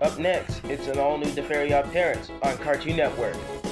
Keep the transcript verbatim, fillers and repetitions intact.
Up next, it's an all-new The Fairy OddParents on Cartoon Network.